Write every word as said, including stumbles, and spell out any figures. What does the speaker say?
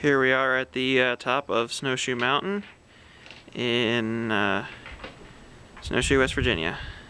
Here we are at the uh, top of Snowshoe Mountain in uh, Snowshoe, West Virginia.